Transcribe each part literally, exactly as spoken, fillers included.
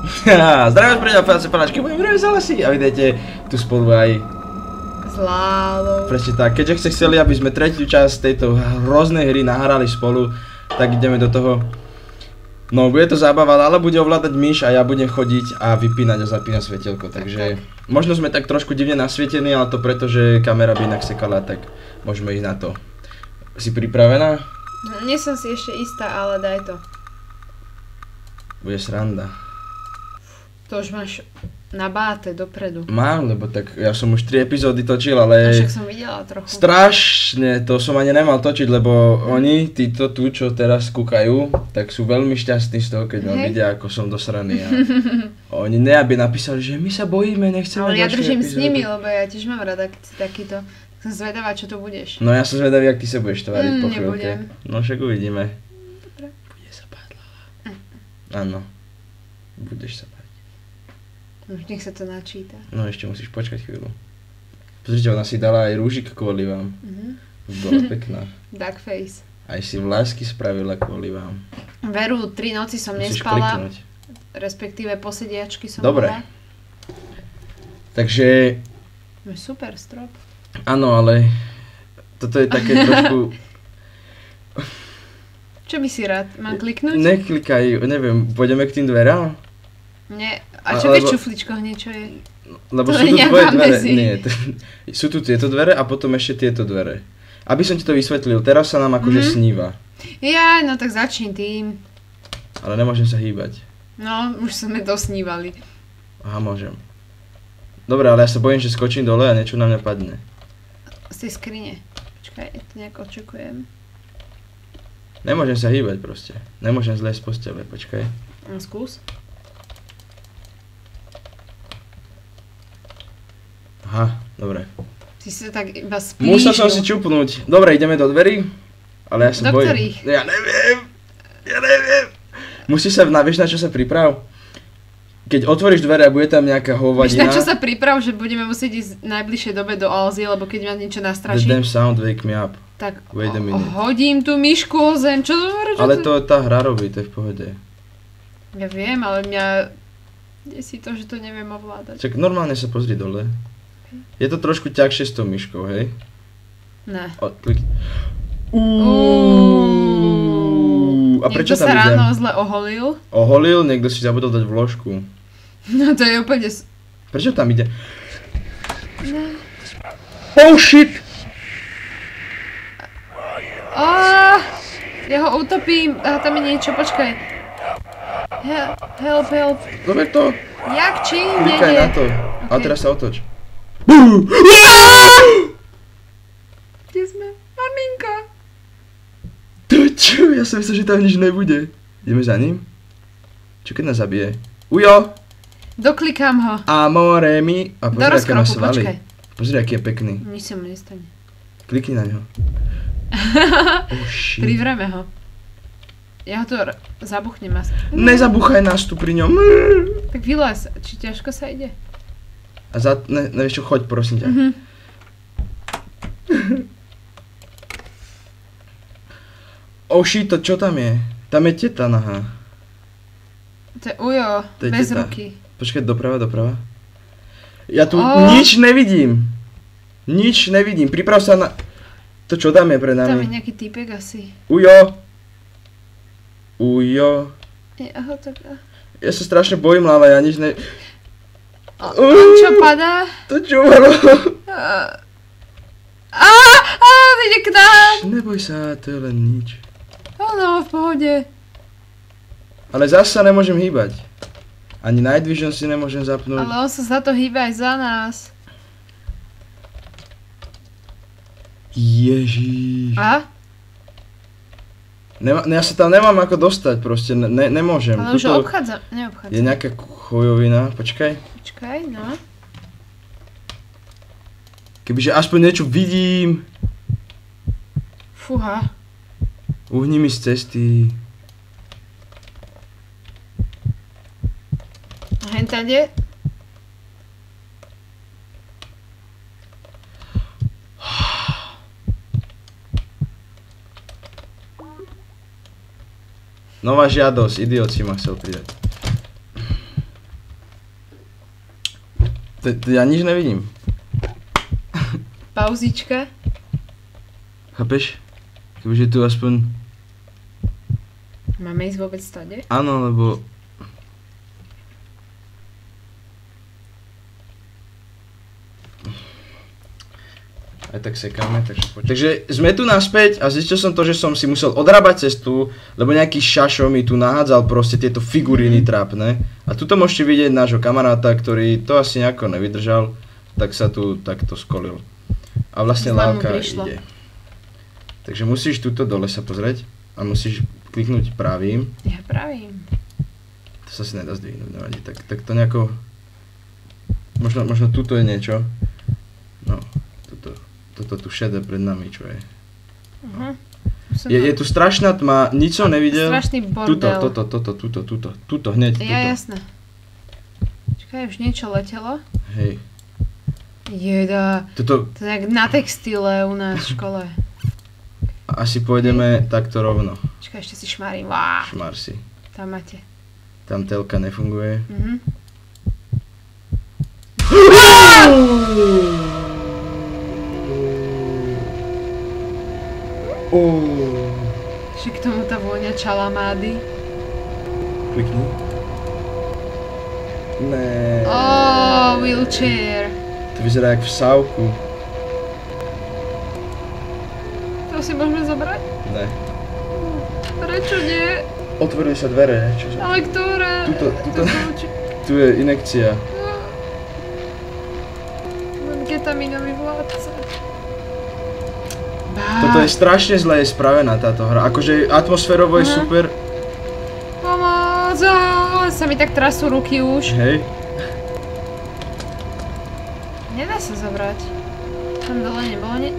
Zdravím vás priateľ, panáčky, budem hrať za lesy a vidíte tu spolu aj s Lálou. Presne tak, keďže ste chceli, aby sme tretiu časť tejto hroznej hry nahrali spolu, tak ideme do toho. No, bude to zábava, ale bude ovládať myš a ja budem chodiť a vypínať a zapínať svetielko, takže možno sme tak trošku divne nasvietení, ale to preto, že kamera by inak sekala, tak môžeme ísť na to. Si pripravená? Nie som si ešte istá, ale daj to. Bude sranda. To už máš nabáte dopredu. Mám, lebo tak ja som už tri epizódy točil, ale... A však som videla trochu. Strašne, to som ani nemal točiť, lebo oni, títo tu, čo teraz kúkajú, tak sú veľmi šťastní z toho, keď ma vidia, ako som dosraný. A oni ne, aby napísali, že my sa bojíme, nechceme ale ja držím epizódy. S nimi, lebo ja tiež mám rada, keď si takýto. Som zvedavá, čo tu budeš. No ja som zvedavý, jak ty sa budeš tváriť mm, po chvíľke. Nebudem. No však uvidíme. Dobre. Bude sa báť, Lala. Mm. Áno. Budeš sa báť. Už nech sa to načíta. No ešte musíš počkať chvíľu. Pozrite, ona si dala aj rúžik kvôli vám. Mm-hmm. Bola pekná. Duck face. Aj si vlásky spravila kvôli vám. Veru, tri noci som musíš nespala. Kliknúť. Respektíve posediačky som dobre. Bola. Takže... No super strop. Áno, ale... Toto je také trošku... Čo by si rád? Mám kliknúť? Neklikaj, neviem, pôjdeme k tým dverám? Nie. A čo vieš čufličko hneď, čo je? Lebo to sú tu tvoje dvere, nie, to, sú tu tieto dvere a potom ešte tieto dvere. Aby som ti to vysvetlil, teraz sa nám akože mm-hmm. sníva. Ja, no tak začni tým. Ale nemôžem sa hýbať. No, už sme dosnívali. Aha, môžem. Dobre, ale ja sa bojím, že skočím dole a niečo na mňa padne. Z tej skrine. Počkaj, to nejak očakujem. Nemôžem sa hýbať proste. Nemôžem zlezť z postele, počkaj. No, skús. Aha, dobre. Ty si tak iba spíš. Musel som si čupnúť. Dobre, ideme do dverí. Ale ja sa do bojím. ktorých? Ja neviem. Ja neviem. Musíš sa, na, vieš na čo sa priprav? Keď otvoríš dvere a bude tam nejaká hovadina. Vieš na čo sa priprav, že budeme musieť ísť v najbližšej dobe do Alzy, lebo keď ma niečo nastraší. The damn sound wake me up. Tak wait a minute. Hodím tú myšku o zem. Čo to hovorí? Ale to tá hra robí, to je v pohode. Ja viem, ale mňa... Desí to, že to neviem ovládať. Čak normálne sa pozri dole. Je to trošku ťažšie s tou myškou, hej? Ne. O, klik. Uuuu. A prečo tam idem? Niekto sa ráno zle oholil. Oholil? Niekto si zabudol dať vložku. No to je úplne... Prečo tam ide? Ne. Oh shit! Aaaa! Ja ho utopím. Aha, tam je niečo, počkaj. Help, help, help. Dobre to. Jak, čím? Klikaj na to. A teraz sa otoč. Kde sme? Maminka! To čo? Ja som myslel, že tam nič nebude. Ideme za ním? Čo keď nás zabije? Ujo! Doklikám ho. Amore mi... A pozri, aké má svaly. Počkaj. Pozri, aký je pekný. Nič sa mu nestane. Klikni na ňo. Oh shit. Privreme ho. Ja ho tu zabuchnem asi. Nezabuchaj nás tu pri ňom. Tak vylez, či ťažko sa ide? A za... Ne, nevieš čo, choď, prosím ťa. Mhm. Oh shit, to čo tam je? Tam je teta nahá. To je Ujo, To je bez teta. ruky. Počkaj, doprava, doprava. Ja tu Oh. nič nevidím. Nič nevidím. Priprav sa na... To čo tam je pred Tam je nami? nejaký týpek asi. Ujo. Ujo. Je, aha, tak... Ja sa strašne bojím, Lala, ja nič ne... O, on čo padá? To čo malo? Aaaa, aaaa, ide k nám. Neboj sa, to je len nič. Áno, v pohode. Ale zase sa nemôžem hýbať. Ani Night Vision si nemôžem zapnúť. Ale on sa za to hýba aj za nás. Ježiš. A? Nema, ja sa tam nemám ako dostať proste, ne, nemôžem. Ale už Tuto ho obchádza, neobchádza. je nejaká chujovina, počkaj. Počkaj, no. Kebyže aspoň niečo vidím. Fúha. Uhni mi z cesty. A hentade? Nová žiadosť, idiot si ma chcel pridať. To, to ja nič nevidím. Pauzička. Chápeš? Kebyže tu aspoň... Máme ísť vôbec stade? Áno, lebo... Aj tak sekáme, takže poď. Takže sme tu naspäť a zistil som to, že som si musel odrábať cestu, lebo nejaký šašo mi tu nahádzal proste tieto figuríny trápne. A tuto môžete vidieť nášho kamaráta, ktorý to asi nejako nevydržal, tak sa tu takto skolil. A vlastne lávka ide. Takže musíš tuto dole sa pozrieť a musíš kliknúť pravým. Ja pravým. To sa si nedá zdvihnúť, nevadí. Tak, tak to nejako... Možno, možno tuto je niečo. No, tuto. Toto tu šedé pred nami, čo je. Uh-huh. Je, je tu strašná tma, nič som nevidel. Strašný bordel. Tuto, toto, toto, tuto, tuto, tuto, hneď, tuto. Ja, jasné. Čakaj, už niečo letelo? Hej. Jeda, Toto, to je jak na textile u nás v škole. asi pôjdeme takto rovno. Čakaj, ešte si šmarím, Vá, Šmar si. tam máte. Tam telka nefunguje. Mhm. Oh. Že k tomu tá vôňa čalamády. Klikni. Né. Oh, wheelchair. To vyzerá jak v sávku. To si môžeme zobrať? Ne. Prečo nie? Otvorili sa dvere, čože? Ale ktoré? Tuto, tuto. To kľúči. Tu je inekcia. Len ketaminový vládca. Toto je strašne zle je spravená táto hra. Akože atmosférovo je Aha. super. Pomoc! Á, sa mi tak trasú ruky už. Hej. Nedá sa zobrať. Tam dole nebolo ne...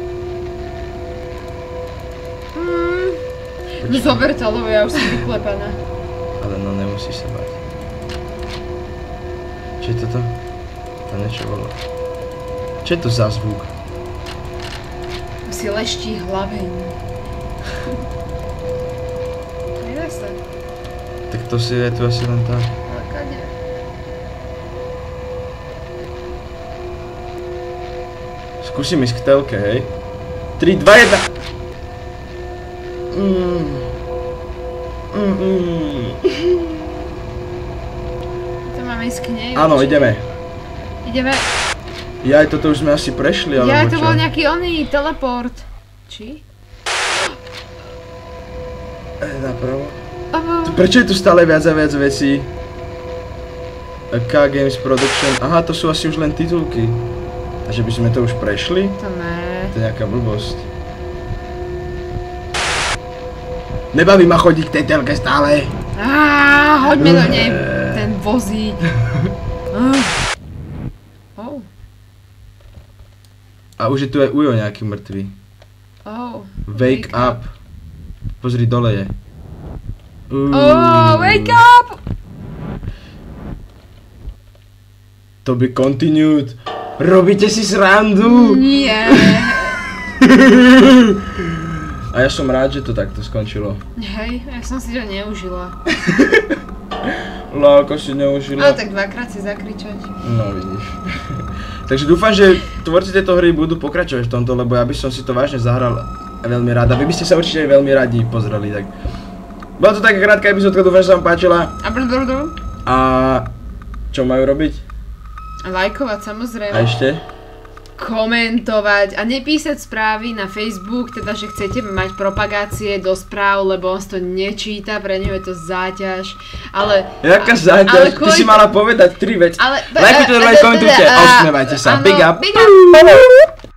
Mm. No zober to, lebo ja už som vyklepaná. Ale no nemusíš sa báť. Čo je toto? To niečo bolo. Čo je to za zvuk? Si leští hlaveň. Nedá sa. Tak to si je tu asi len tak. Ale kade? Skúsim ísť k telke, hej. tri, dva, jeden. Mm. Mm, mm. To máme ísť k nej. Áno, určite. ideme. Ideme. Jaj, toto už sme asi prešli, alebo Ja, čo? to bol nejaký oný teleport. Či? E, napravo. Abo. Prečo je tu stále viac a viac vecí? K Games Production. Aha, to sú asi už len titulky. A že by sme to už prešli? To ne. To je nejaká blbosť. Nebaví ma chodiť k tej telke stále. Á, hoďme do nej ten vozík. Ah. Oh. A už je tu aj Ujo nejaký mŕtvý. Oh. Wake up. Pozri, dole je. Oh, wake up! To by continued. Robíte si srandu? Nie. A ja som rád, že to takto skončilo. Hej, ja som si to neužila. Láko si neužila. Ale tak dvakrát si zakričať. No vidíš. Takže dúfam, že tvorci tejto hry budú pokračovať v tomto, lebo ja by som si to vážne zahral veľmi rád. A vy by ste sa určite veľmi radi pozreli, tak. Bola to taká krátka epizódka, dúfam, že sa vám páčila. A brdo. A čo majú robiť? Lajkovať samozrejme. A ešte? Komentovať a nepísať správy na Facebook, teda že chcete mať propagácie do správ, lebo on to nečíta, pre neho je to záťaž, ale... Jaká záťaž? Ty si mala povedať tri veci. Ale... Lajkujte, komentujte, osmevajte sa. Áno, Big up. Big up.